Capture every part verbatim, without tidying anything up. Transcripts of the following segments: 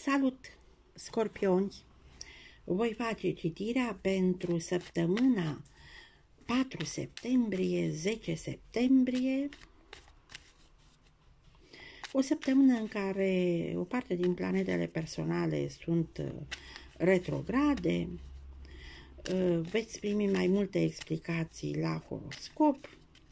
Salut, scorpioni! Voi face citirea pentru săptămâna patru septembrie - zece septembrie, o săptămână în care o parte din planetele personale sunt retrograde. Veți primi mai multe explicații la horoscop.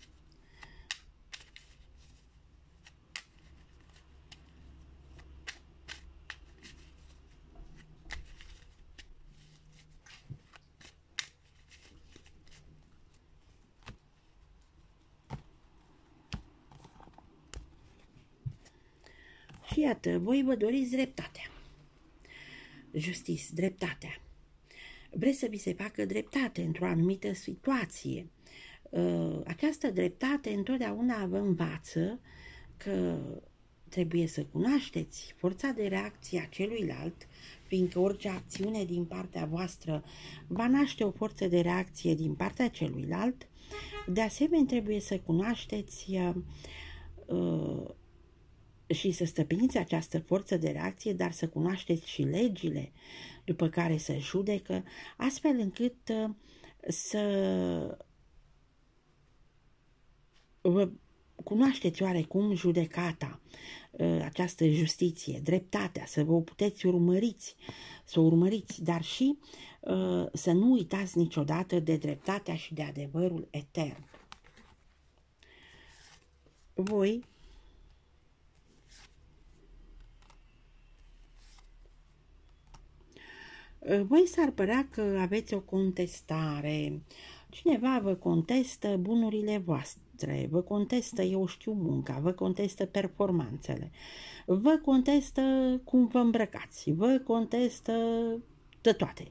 Și iată, voi vă doriți dreptatea. Justice, dreptatea. Vreți să vi se facă dreptate într-o anumită situație. Această dreptate întotdeauna vă învață că trebuie să cunoașteți forța de reacție a celuilalt, fiindcă orice acțiune din partea voastră va naște o forță de reacție din partea celuilalt. De asemenea, trebuie să cunoașteți uh, și să stăpâniți această forță de reacție, dar să cunoașteți și legile după care se judecă, astfel încât uh, să vă cunoașteți oarecum judecata, uh, această justiție, dreptatea, să vă puteți urmăriți, să o urmăriți, dar și uh, să nu uitați niciodată de dreptatea și de adevărul etern. Voi Voi s-ar părea că aveți o contestare. Cineva vă contestă bunurile voastre, vă contestă, eu știu, munca, vă contestă performanțele, vă contestă cum vă îmbrăcați, vă contestă de toate,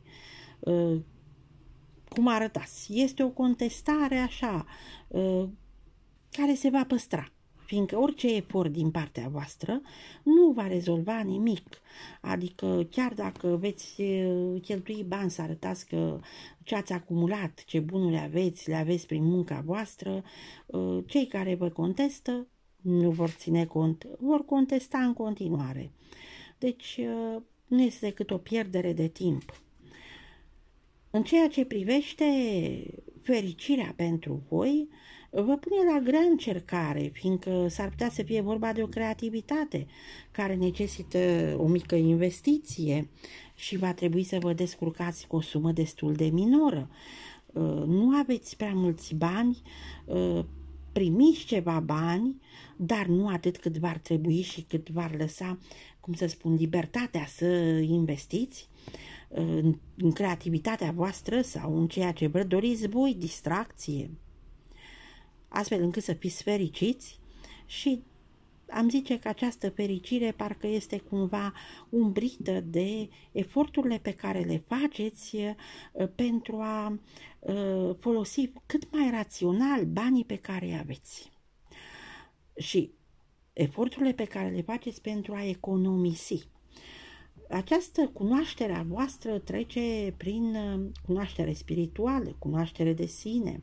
cum arătați. Este o contestare așa, care se va păstra, fiindcă orice efort din partea voastră nu va rezolva nimic. Adică chiar dacă veți cheltui bani să arătați că ce ați acumulat, ce bunuri aveți, le aveți prin munca voastră, cei care vă contestă nu vor ține cont, vor contesta în continuare. Deci nu este decât o pierdere de timp. În ceea ce privește fericirea pentru voi, vă pune la grea încercare, fiindcă s-ar putea să fie vorba de o creativitate care necesită o mică investiție și va trebui să vă descurcați cu o sumă destul de minoră. Nu aveți prea mulți bani, primiți ceva bani, dar nu atât cât v-ar trebui și cât v-ar lăsa, cum să spun, libertatea să investiți în creativitatea voastră sau în ceea ce vă doriți voi, distracție, astfel încât să fiți fericiți. Și am zice că această fericire parcă este cumva umbrită de eforturile pe care le faceți pentru a folosi cât mai rațional banii pe care îi aveți și eforturile pe care le faceți pentru a economisi. Această cunoaștere a voastră trece prin cunoaștere spirituală, cunoaștere de sine,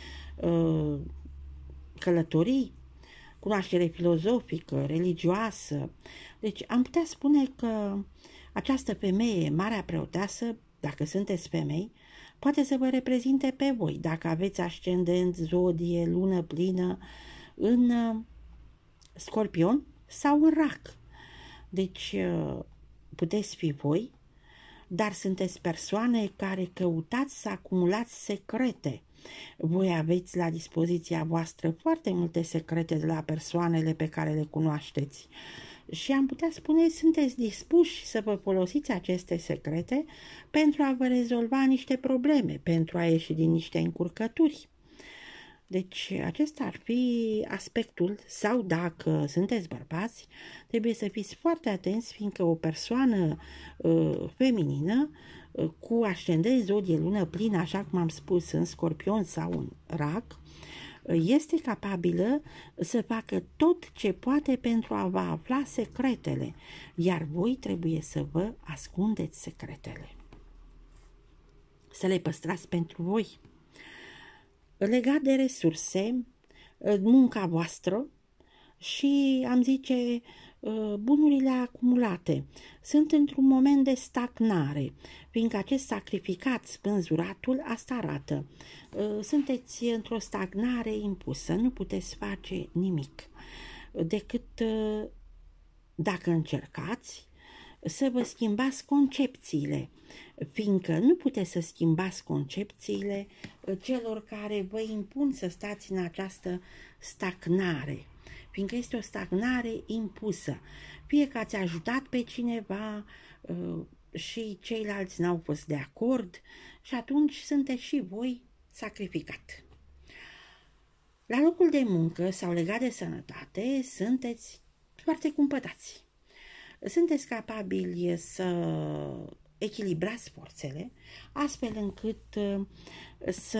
călătorii, cunoaștere filozofică, religioasă. Deci am putea spune că această femeie, Marea Preoteasă, dacă sunteți femei, poate să vă reprezinte pe voi, dacă aveți ascendent, zodie, lună plină în Scorpion sau în Rac. Deci puteți fi voi, dar sunteți persoane care căutați să acumulați secrete. Voi aveți la dispoziția voastră foarte multe secrete de la persoanele pe care le cunoașteți și am putea spune, sunteți dispuși să vă folosiți aceste secrete pentru a vă rezolva niște probleme, pentru a ieși din niște încurcături. Deci acesta ar fi aspectul. Sau dacă sunteți bărbați, trebuie să fiți foarte atenți, fiindcă o persoană uh, feminină uh, cu ascendent, zodie, lună plină, așa cum am spus, în Scorpion sau în Rac, uh, este capabilă să facă tot ce poate pentru a vă afla secretele, iar voi trebuie să vă ascundeți secretele, să le păstrați pentru voi. Legat de resurse, munca voastră și, am zice, bunurile acumulate sunt într-un moment de stagnare, fiindcă acest sacrificat spânzuratul asta arată. Sunteți într-o stagnare impusă, nu puteți face nimic decât dacă încercați să vă schimbați concepțiile, fiindcă nu puteți să schimbați concepțiile celor care vă impun să stați în această stagnare, fiindcă este o stagnare impusă. Fie că ați ajutat pe cineva și ceilalți n-au fost de acord și atunci sunteți și voi sacrificat. La locul de muncă sau legat de sănătate sunteți foarte cumpătați. Sunteți capabili să echilibrați forțele, astfel încât să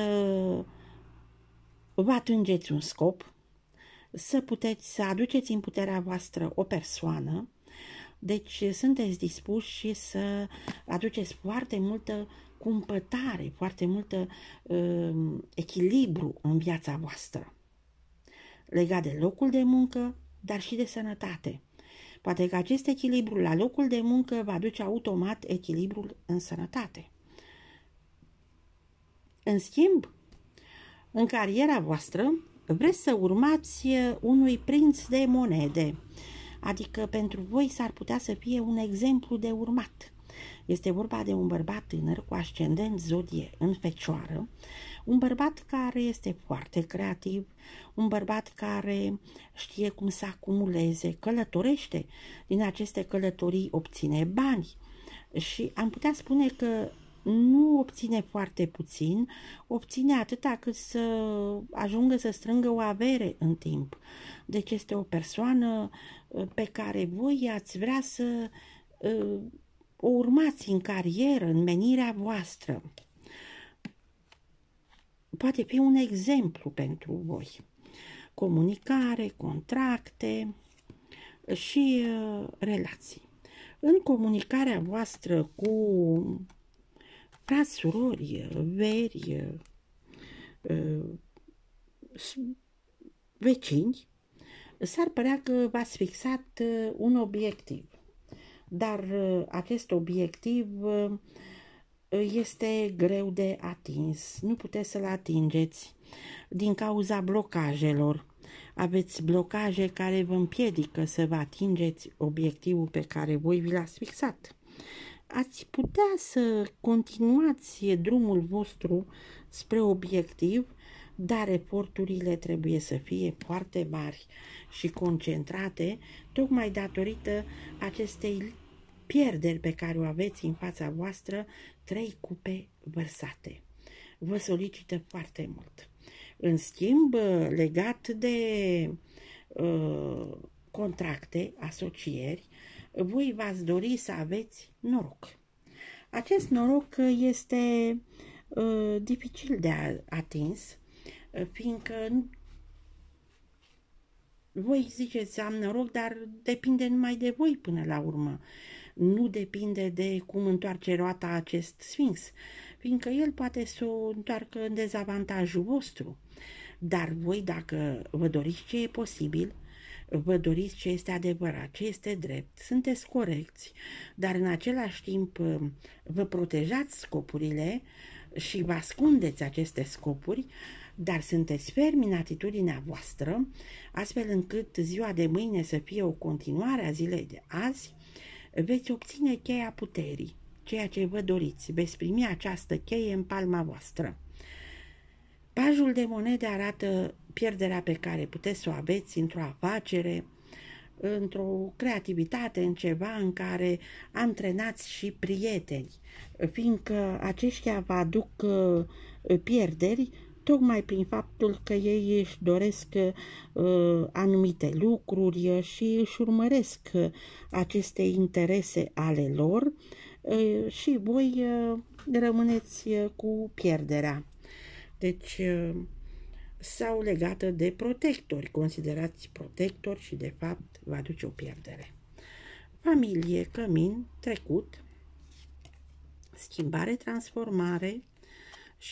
vă atingeți un scop, să puteți să aduceți în puterea voastră o persoană, deci sunteți dispuși să aduceți foarte multă cumpătare, foarte multă uh, echilibru în viața voastră, legat de locul de muncă, dar și de sănătate. Poate că acest echilibru la locul de muncă va aduce automat echilibrul în sănătate. În schimb, în cariera voastră, vreți să urmați unui prinț de monede, adică pentru voi s-ar putea să fie un exemplu de urmat. Este vorba de un bărbat tânăr cu ascendent zodie în Fecioară, un bărbat care este foarte creativ, un bărbat care știe cum să acumuleze, călătorește, din aceste călătorii obține bani și am putea spune că nu obține foarte puțin, obține atâta cât să ajungă să strângă o avere în timp. Deci este o persoană pe care voi ați vrea să o urmați în carieră, în menirea voastră. Poate fi un exemplu pentru voi. Comunicare, contracte și uh, relații. În comunicarea voastră cu frați, surori, veri, uh, vecini, s-ar părea că v-ați fixat uh, un obiectiv. Dar uh, acest obiectiv uh, este greu de atins. Nu puteți să-l atingeți din cauza blocajelor. Aveți blocaje care vă împiedică să vă atingeți obiectivul pe care voi vi l-ați fixat. Ați putea să continuați drumul vostru spre obiectiv, dar eforturile trebuie să fie foarte mari și concentrate, tocmai datorită acestei pierderi pe care o aveți în fața voastră, trei cupe vărsate. Vă solicită foarte mult. În schimb, legat de uh, contracte, asocieri, voi v-ați dori să aveți noroc. Acest noroc este uh, dificil de atins, fiindcă voi ziceți am noroc, dar depinde numai de voi până la urmă. Nu depinde de cum întoarce roata acest sfinx, fiindcă el poate să o întoarcă în dezavantajul vostru. Dar voi, dacă vă doriți ce e posibil, vă doriți ce este adevărat, ce este drept, sunteți corecți, dar în același timp vă protejați scopurile și vă ascundeți aceste scopuri, dar sunteți fermi în atitudinea voastră, astfel încât ziua de mâine să fie o continuare a zilei de azi, veți obține cheia puterii, ceea ce vă doriți, veți primi această cheie în palma voastră. Pajul de monede arată pierderea pe care puteți să o aveți într-o afacere, într-o creativitate, în ceva în care antrenați și prieteni, fiindcă aceștia vă aduc pierderi tocmai prin faptul că ei își doresc uh, anumite lucruri și își urmăresc aceste interese ale lor uh, și voi uh, rămâneți uh, cu pierderea. Deci, uh, sau legată de protectori, considerați protectori și de fapt va aduce o pierdere. Familie, cămin, trecut, schimbare, transformare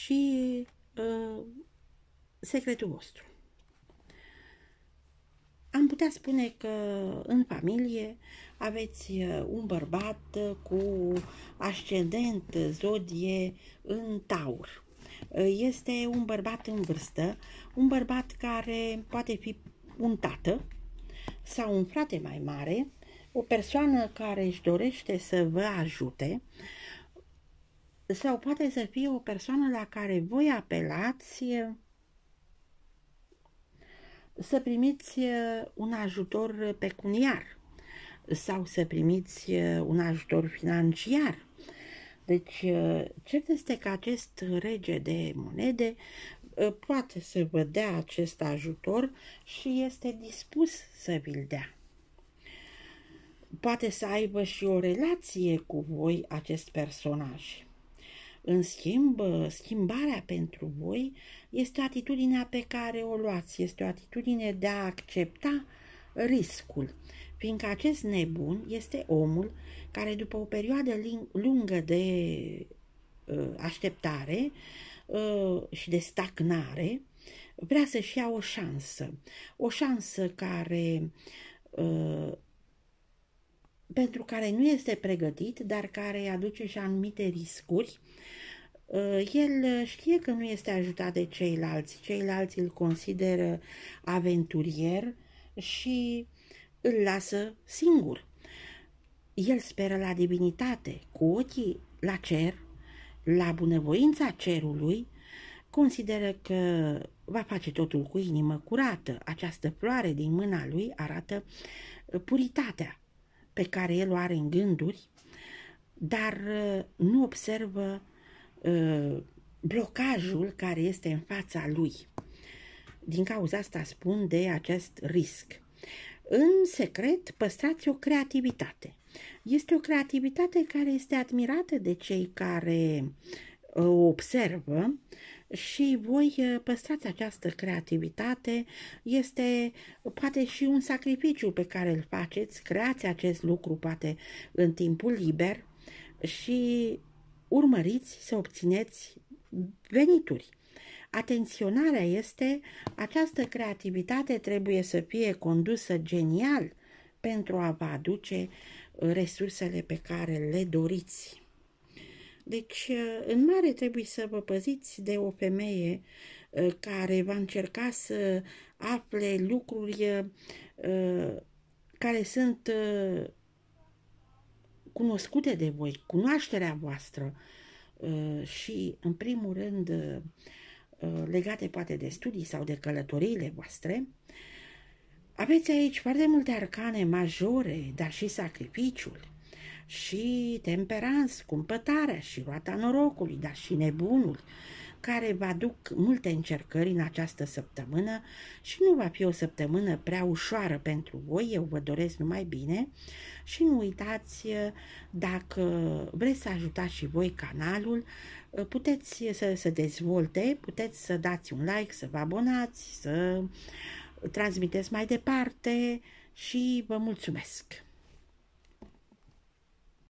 și Uh, secretul vostru. Am putea spune că în familie aveți un bărbat cu ascendent zodie în Taur. Este un bărbat în vârstă, un bărbat care poate fi un tată sau un frate mai mare, o persoană care își dorește să vă ajute, sau poate să fie o persoană la care voi apelați să primiți un ajutor pecuniar sau să primiți un ajutor financiar. Deci, cert este că acest rege de monede poate să vă dea acest ajutor și este dispus să vi-l dea. Poate să aibă și o relație cu voi acest personaj. În schimb, schimbarea pentru voi este atitudinea pe care o luați, este o atitudine de a accepta riscul, fiindcă acest nebun este omul care după o perioadă lungă de uh, așteptare uh, și de stagnare vrea să-și ia o șansă, o șansă care uh, pentru care nu este pregătit, dar care aduce și anumite riscuri. El știe că nu este ajutat de ceilalți, ceilalți îl consideră aventurier și îl lasă singur. El speră la divinitate, cu ochii la cer, la bunăvoința cerului, consideră că va face totul cu inimă curată. Această floare din mâna lui arată puritatea pe care el o are în gânduri, dar nu observă uh, blocajul care este în fața lui. Din cauza asta spun de acest risc. În secret păstrați o creativitate. Este o creativitate care este admirată de cei care o observă și voi păstrați această creativitate. Este poate și un sacrificiu pe care îl faceți, creați acest lucru poate în timpul liber și urmăriți să obțineți venituri. Atenționarea este, această creativitate trebuie să fie condusă genial pentru a vă aduce resursele pe care le doriți. Deci, în mare trebuie să vă păziți de o femeie care va încerca să afle lucruri care sunt cunoscute de voi, cunoașterea voastră și, în primul rând, legate poate de studii sau de călătoriile voastre. Aveți aici foarte multe arcane majore, dar și sacrificiul, și temperanță, cumpătarea, și roata norocului, dar și nebunul, care vă aduc multe încercări în această săptămână și nu va fi o săptămână prea ușoară pentru voi. Eu vă doresc numai bine și nu uitați, dacă vreți să ajutați și voi canalul, puteți să se dezvolte, puteți să dați un like, să vă abonați, să transmiteți mai departe și vă mulțumesc!